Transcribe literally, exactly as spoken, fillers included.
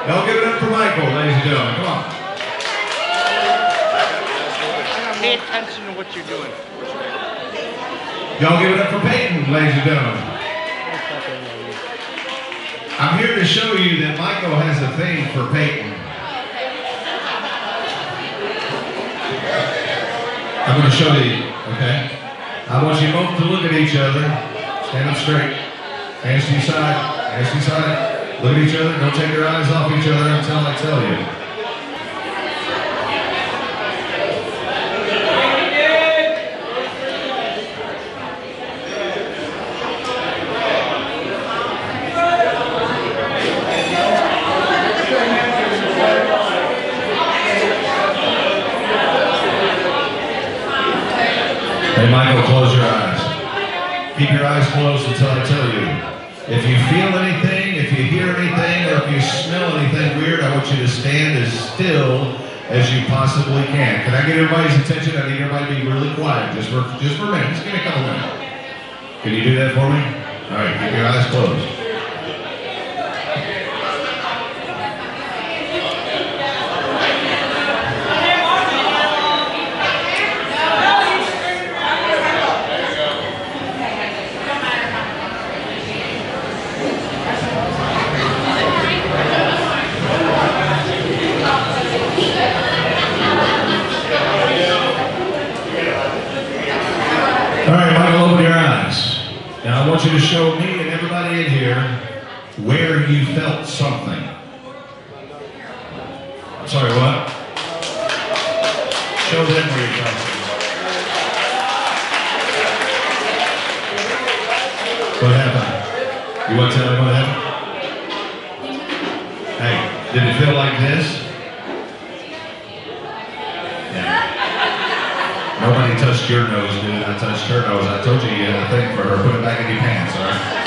Y'all give it up for Michael, ladies and gentlemen. Come on. Pay attention to what you're doing. Y'all give it up for Peyton, ladies and gentlemen. I'm here to show you that Michael has a thing for Peyton. I'm going to show you, okay? I want you both to look at each other. Stand up straight. Hands to your side. Hands to your side. Look at each other. Don't take your eyes off each other until I tell you. Hey, Michael, close your eyes. Keep your eyes closed until I tell you. If you feel anything, if you hear anything, or if you smell anything weird, I want you to stand as still as you possibly can. Can I get everybody's attention? I need everybody to be really quiet, just for just for a minute. Just give me a couple minutes. Can you do that for me? All right, keep your eyes closed. All right, Michael, open your eyes. Now I want you to show me and everybody in here where you felt something. I'm sorry, what? Show them where you felt something. What happened? You want to tell me what happened? Hey, did it feel like this? Yeah. Nobody touched your nose, dude. I touched her nose. I told you you had a thing for her. Put it back in your pants, all right?